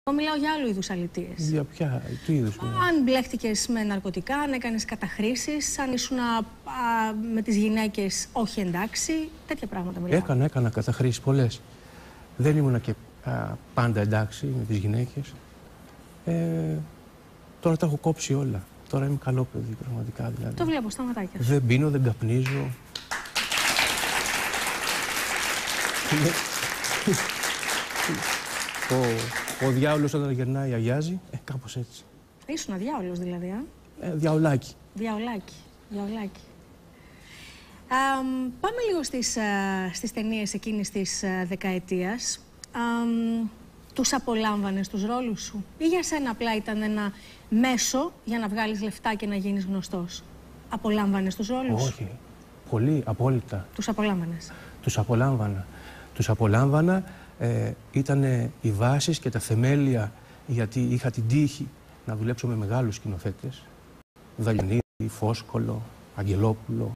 Μιλάω για άλλου είδους αλητείες. Για τι είδους? Αν μπλέχτηκες με ναρκωτικά, αν έκανες καταχρήσεις, αν ήσουν με τις γυναίκες όχι εντάξει, τέτοια πράγματα μιλάω. Έκανα καταχρήσεις πολλές. Δεν ήμουνα και πάντα εντάξει με τις γυναίκες. Τώρα τα έχω κόψει όλα. Τώρα είμαι καλό παιδί, πραγματικά δηλαδή. Το βλέπω στα ματάκια σου. Δεν πίνω, δεν καπνίζω. Ο διάολος όταν γερνάει αγιάζει, κάπως έτσι. Ήσουν διάολος δηλαδή, Διαολάκι. Διαολάκι. Πάμε λίγο στις ταινίες εκείνης της δεκαετίας. Τους απολάμβανες τους ρόλους σου ή για σένα απλά ήταν ένα μέσο για να βγάλεις λεφτά και να γίνεις γνωστός? Απολάμβανες τους ρόλους? Όχι. Πολύ, απόλυτα. Τους απολάμβανες? Τους απολάμβανα. Ήταν οι βάσεις και τα θεμέλια, γιατί είχα την τύχη να δουλέψω με μεγάλους σκηνοθέτες. Δαλιανίδη, Φόσκολο, Αγγελόπουλο,